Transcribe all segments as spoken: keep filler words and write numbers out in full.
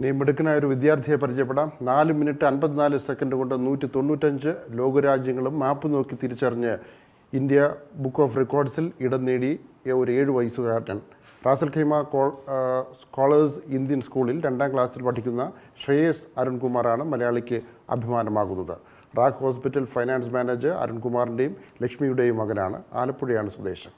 മിടുക്കനായ ഒരു വിദ്യാർത്ഥിയെ പരിചയപ്പെടാം. നാല് മിനിറ്റ് അൻപത്തിനാല് സെക്കൻഡ് കൊണ്ട് നൂറ്റി തൊണ്ണൂറ്റഞ്ച് ലോകരാജ്യങ്ങളും മാപ്പ് നോക്കി തിരിച്ചറിഞ്ഞ് ഇന്ത്യ ബുക്ക് ഓഫ് റെക്കോർഡ്സിൽ ഇടം നേടിയ ഒരു ഏഴ് വയസ്സുകാരൻ. റാസൽ ഖൈമ സ്കോളേഴ്സ് ഇന്ത്യൻ സ്കൂളിൽ രണ്ടാം ക്ലാസ്സിൽ പഠിക്കുന്ന ശ്രേയസ് അരുൺകുമാറാണ് മലയാളിക്ക് അഭിമാനമാകുന്നത്. റാഖ് ഹോസ്പിറ്റൽ ഫൈനാൻസ് മാനേജർ അരുൺകുമാറിൻ്റെയും ലക്ഷ്മിയുടെയും മകനാണ്. ആലപ്പുഴയാണ് സ്വദേശം.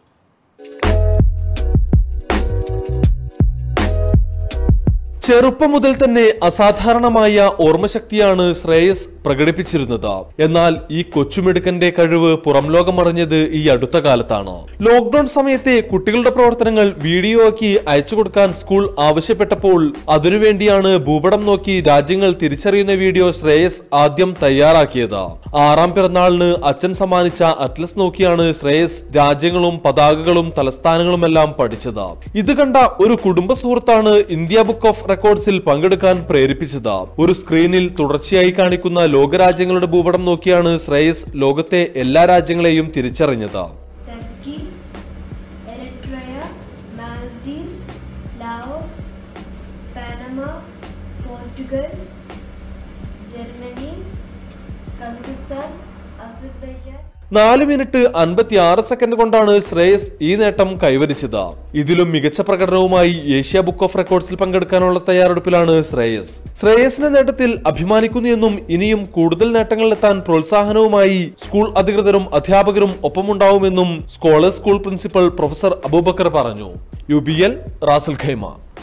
ചെറുപ്പം മുതൽ തന്നെ അസാധാരണമായ ഓർമ്മശക്തിയാണ് ശ്രേയസ് പ്രകടിപ്പിച്ചിരുന്നത്. എന്നാൽ ഈ കൊച്ചുമിടുക്കന്റെ കഴിവ് പുറം ലോകം അറിഞ്ഞത് ഈ അടുത്ത കാലത്താണ്. ലോക്ക്ഡൌൺ സമയത്തെ കുട്ടികളുടെ പ്രവർത്തനങ്ങൾ വീഡിയോ ആക്കി അയച്ചു കൊടുക്കാൻ സ്കൂൾ ആവശ്യപ്പെട്ടപ്പോൾ അതിനുവേണ്ടിയാണ് ഭൂപടം നോക്കി രാജ്യങ്ങൾ തിരിച്ചറിയുന്ന വീഡിയോ ശ്രേയസ് ആദ്യം തയ്യാറാക്കിയത്. ആറാം പിറന്നാളിന് അച്ഛൻ സമ്മാനിച്ച അറ്റ്ലസ് നോക്കിയാണ് ശ്രേയസ് രാജ്യങ്ങളും പതാകകളും തലസ്ഥാനങ്ങളുമെല്ലാം പഠിച്ചത്. ഇത് കണ്ട ഒരു കുടുംബ സുഹൃത്താണ് ഇന്ത്യ ബുക്ക് ഓഫ് റെക്കോർഡ്സിൽ പങ്കെടുക്കാൻ പ്രേരിപ്പിച്ചത്. ഒരു സ്ക്രീനിൽ തുടർച്ചയായി കാണിക്കുന്ന ലോകരാജ്യങ്ങളുടെ ഭൂപടം നോക്കിയാണ് ശ്രേയസ് ലോകത്തെ എല്ലാ രാജ്യങ്ങളെയും തിരിച്ചറിഞ്ഞത്. Turkey, Eritrea, Maldives, Laos, Panama, Portugal, Germany, Kazakhstan, Azerbaijan. നാല് മിനിറ്റ് അൻപത്തി ആറ് സെക്കൻഡ് കൊണ്ടാണ് ശ്രേയസ് ഈ നേട്ടം കൈവരിച്ചത്. ഇതിലും മികച്ച പ്രകടനവുമായി ഏഷ്യ ബുക്ക് ഓഫ് റെക്കോർഡ്സിൽ പങ്കെടുക്കാനുള്ള തയ്യാറെടുപ്പിലാണ് ശ്രേയസ്. ശ്രേയസിന്റെ നേട്ടത്തിൽ അഭിമാനിക്കുന്നു എന്നും ഇനിയും കൂടുതൽ നേട്ടങ്ങളിലെത്താൻ പ്രോത്സാഹനവുമായി സ്കൂൾ അധികൃതരും അധ്യാപകരും ഒപ്പമുണ്ടാവുമെന്നും scholars school principal professor Abubacker പറഞ്ഞു. U B L Ras al Khaimah.